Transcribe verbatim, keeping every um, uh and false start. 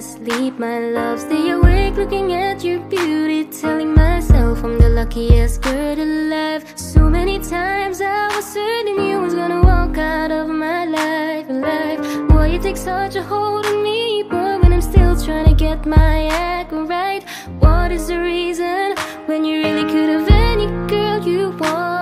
asleep, my love. Stay awake looking at your beauty, telling myself I'm the luckiest girl alive. So many times I was certain you was gonna walk out of my life, life. Boy, you take such a hold on me, but when I'm still trying to get my act right, what is the reason when you really could have any girl you want?